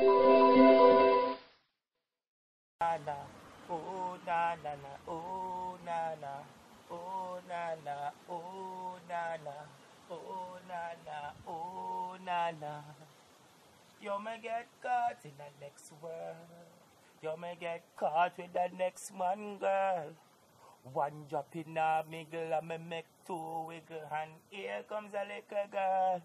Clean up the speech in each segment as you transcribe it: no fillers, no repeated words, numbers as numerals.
Na na, oh na na na, oh na na, oh na na, oh na na, oh na na, oh na na. You may get caught in the next world. You may get caught with the next man, girl. One drop in a miggle and me make two wiggle, and here comes a little girl.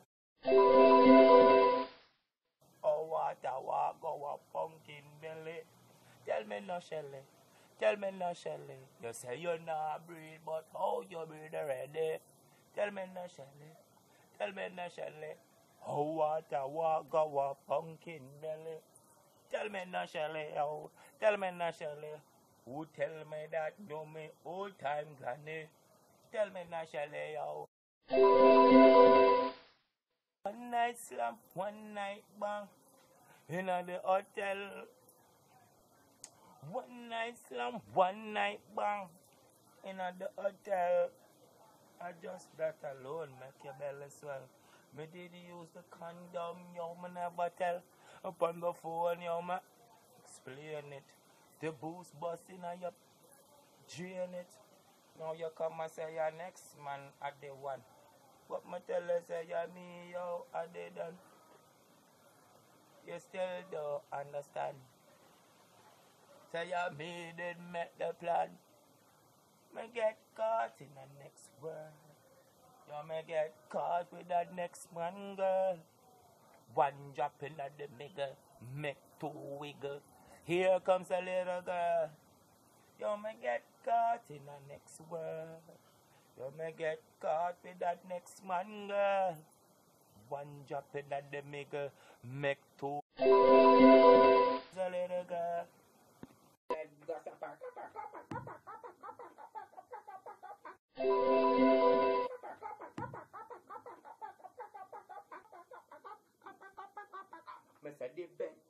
Oh, what a walk, oh, a pumpkin belly. Tell me no, Shelly. Tell me no, Shelly. You say you not breathe, but how you breathe already? Tell me no, Shelly. Tell me no, Shelly. Oh, what a walk, oh, a pumpkin belly. Tell me no, Shelly. Oh, tell me no, Shelly. Who tell me that know me old time granny? Tell me no, Shelly. Oh. One night slam, one night bang. In the hotel. One night slam, one night bang. In the hotel. I just that alone make your belly swell. Me did use the condom, yo, me never tell. Upon the phone, yo, me explain it. The boost busting and you drain it. Now you come and say your next man at the one. But me tell you say you me, yo, at the done. You still don't understand. Say you me did make the plan. Me get caught in the next world. You may get caught with that next man, girl. One drop in at the middle, make two wiggle. Here comes a little girl. You may get caught in the next world. You may get caught with that next man, girl. One drop in at the middle, make two. A little girl. Mr. The bed